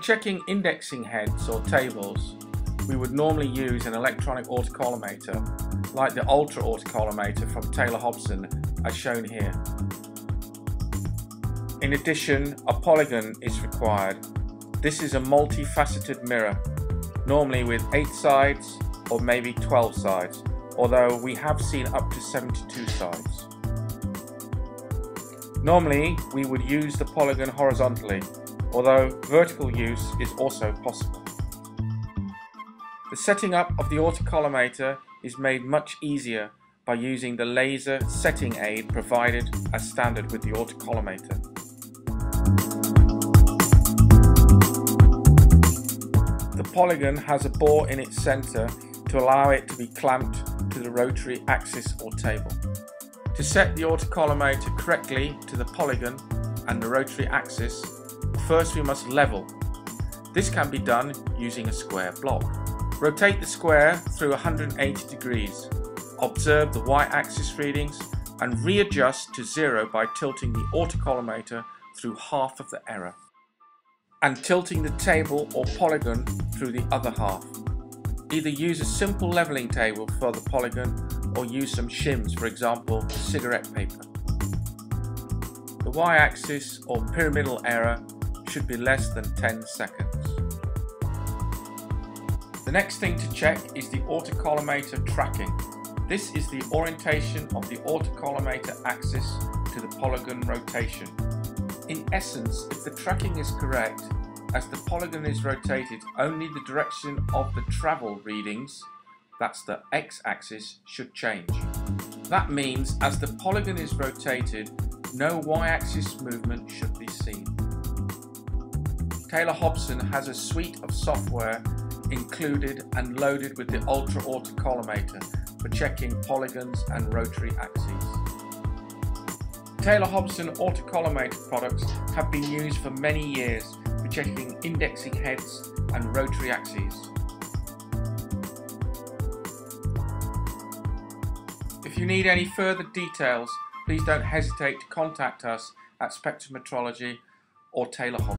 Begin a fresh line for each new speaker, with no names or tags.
checking indexing heads or tables, we would normally use an electronic autocollimator like the Ultra Autocollimator from Taylor Hobson as shown here. In addition, a polygon is required. This is a multifaceted mirror, normally with 8 sides or maybe 12 sides, although we have seen up to 72 sides. Normally we would use the polygon horizontally, although vertical use is also possible. The setting up of the autocollimator is made much easier by using the laser setting aid provided as standard with the autocollimator. The polygon has a bore in its center to allow it to be clamped to the rotary axis or table. To set the autocollimator correctly to the polygon and the rotary axis, first we must level. This can be done using a square block. Rotate the square through 180 degrees. Observe the y-axis readings and readjust to 0 by tilting the autocollimator through half of the error and tilting the table or polygon through the other half. Either use a simple leveling table for the polygon or use some shims, for example cigarette paper. The y-axis or pyramidal error should be less than 10 seconds. The next thing to check is the autocollimator tracking. This is the orientation of the autocollimator axis to the polygon rotation. In essence, if the tracking is correct, as the polygon is rotated, only the direction of the travel readings, that's the x-axis, should change. That means as the polygon is rotated, no y-axis movement should be seen. Taylor Hobson has a suite of software included and loaded with the Ultra Autocollimator for checking polygons and rotary axes. Taylor Hobson Autocollimator products have been used for many years for checking indexing heads and rotary axes. If you need any further details, please don't hesitate to contact us at Spectrometrology or Taylor Hobson.